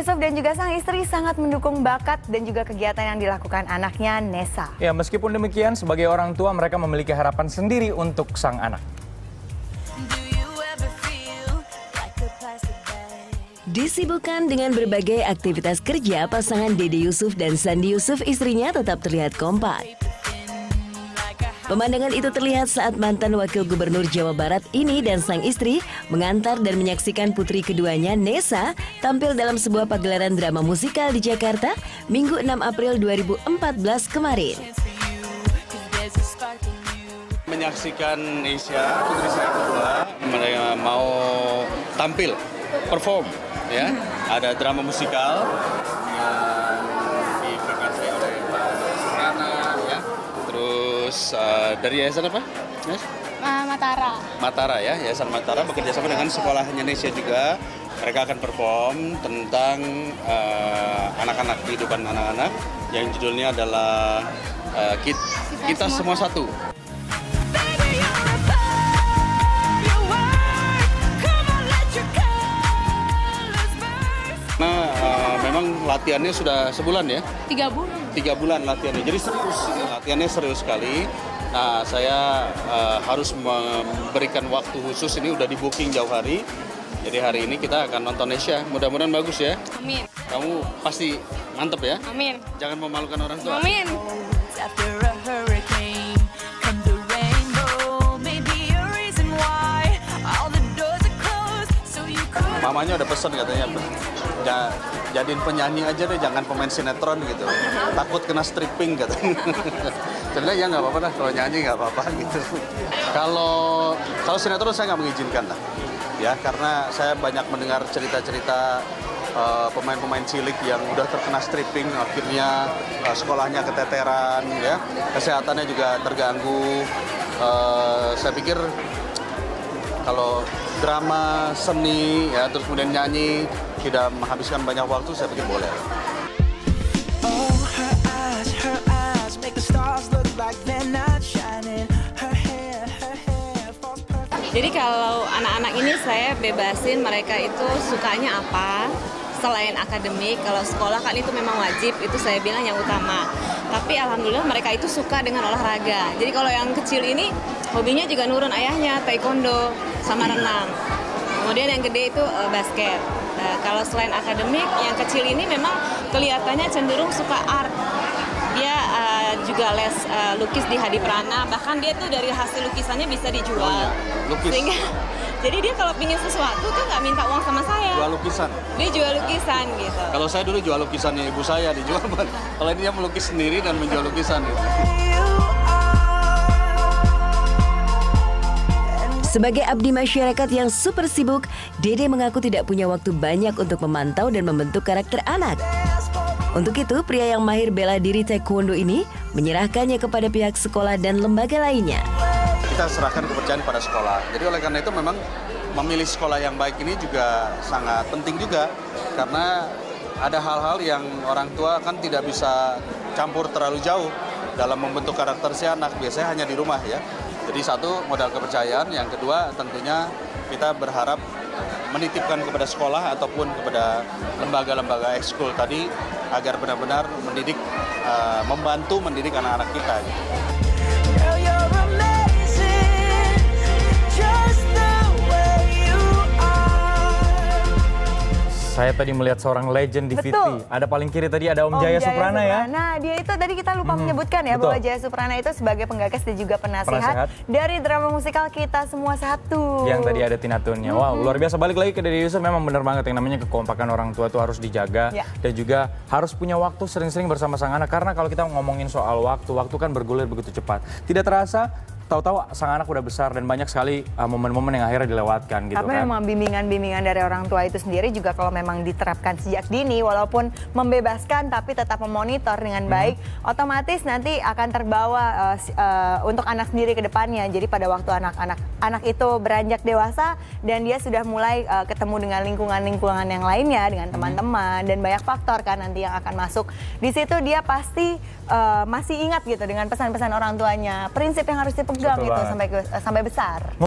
Yusuf dan juga sang istri sangat mendukung bakat dan juga kegiatan yang dilakukan anaknya, Nessa. Ya, meskipun demikian, sebagai orang tua mereka memiliki harapan sendiri untuk sang anak. Disibukkan dengan berbagai aktivitas kerja, pasangan Dede Yusuf dan Sandi Yusuf istrinya tetap terlihat kompak. Pemandangan itu terlihat saat mantan Wakil Gubernur Jawa Barat ini dan sang istri mengantar dan menyaksikan putri keduanya, Nessa, tampil dalam sebuah pagelaran drama musikal di Jakarta, Minggu 6 April 2014 kemarin. Menyaksikan Nesha, putri saya kedua, mereka mau tampil, perform, ya. Ada drama musikal yang diprogramkan oleh Pak Suprana, ya. Terus dari yayasan apa? Yes? Matara ya, Yayasan Matara bekerja sama dengan sekolahnya Nesha juga. Mereka akan perform tentang anak-anak, kehidupan anak-anak yang judulnya adalah Kita Semua Satu. Nah, memang latihannya sudah sebulan ya? 3 bulan. 3 bulan latihannya, jadi serius, latihannya serius sekali. Nah, saya harus memberikan waktu khusus, ini udah di booking jauh hari. Jadi hari ini kita akan nonton Nesha, mudah-mudahan bagus ya. Amin. Kamu pasti mantep ya? Amin. Jangan memalukan orang tua. Amin. Mamanya udah pesen katanya, jadiin penyanyi aja deh, jangan pemain sinetron gitu. Takut kena stripping katanya. Sebenarnya ya nggak apa-apa lah, kalau nyanyi nggak apa-apa gitu. Kalau sinetron saya nggak mengizinkan lah, ya karena saya banyak mendengar cerita-cerita pemain-pemain cilik yang udah terkena stripping, akhirnya sekolahnya keteteran, ya kesehatannya juga terganggu. Saya pikir kalau drama, seni, ya terus kemudian nyanyi, tidak menghabiskan banyak waktu, saya pikir boleh. Jadi kalau anak-anak ini saya bebasin mereka itu sukanya apa, selain akademik. Kalau sekolah kan itu memang wajib, itu saya bilang yang utama. Tapi alhamdulillah mereka itu suka dengan olahraga. Jadi kalau yang kecil ini hobinya juga nurun ayahnya, taekwondo sama renang. Kemudian yang gede itu basket. Nah, kalau selain akademik, yang kecil ini memang kelihatannya cenderung suka art. Dia juga les lukis di Hadi Prana, bahkan dia tuh dari hasil lukisannya bisa dijual. Oh, ya. Lukis. Sehingga, jadi dia kalau pingin sesuatu tuh nggak minta uang sama saya. Jual lukisan? Dia jual lukisan gitu. Kalau saya dulu jual lukisannya ibu saya, dijual. Kalau ini dia melukis sendiri dan menjual lukisan gitu. Sebagai abdi masyarakat yang super sibuk, Dede mengaku tidak punya waktu banyak untuk memantau dan membentuk karakter anak. Untuk itu, pria yang mahir bela diri taekwondo ini menyerahkannya kepada pihak sekolah dan lembaga lainnya. Kita serahkan kepercayaan pada sekolah. Jadi oleh karena itu memang memilih sekolah yang baik ini juga sangat penting juga. Karena ada hal-hal yang orang tua kan tidak bisa campur terlalu jauh dalam membentuk karakter si anak. Biasanya hanya di rumah ya. Jadi satu, modal kepercayaan. Yang kedua, tentunya kita berharap menitipkan kepada sekolah ataupun kepada lembaga-lembaga ekskul tadi agar benar-benar mendidik, membantu mendidik anak-anak kita. Gitu. Saya tadi melihat seorang legend di Betul. VT. Ada paling kiri tadi ada Om Jaya Suprana ya. Nah, dia itu tadi kita lupa menyebutkan ya, betul. bahwa Jaya Suprana itu sebagai penggagas dan juga penasehat dari drama musikal Kita Semua Satu. Yang tadi ada Tina Turner. Wow, luar biasa. Balik lagi ke Dede Yusuf, memang benar banget yang namanya kekompakan orang tua itu harus dijaga. Ya. Dan juga harus punya waktu sering-sering bersama sang anak. Karena kalau kita ngomongin soal waktu kan bergulir begitu cepat. Tidak terasa, tahu-tahu sang anak udah besar dan banyak sekali momen-momen yang akhirnya dilewatkan gitu. Tapi kan. memang bimbingan-bimbingan dari orang tua itu sendiri juga kalau memang diterapkan sejak dini, walaupun membebaskan tapi tetap memonitor dengan baik, otomatis nanti akan terbawa untuk anak sendiri ke depannya. Jadi pada waktu anak itu beranjak dewasa dan dia sudah mulai ketemu dengan lingkungan-lingkungan yang lainnya, dengan teman-teman dan banyak faktor kan nanti yang akan masuk. Di situ dia pasti masih ingat gitu dengan pesan-pesan orang tuanya, prinsip yang harus dipegang gitu sampai besar.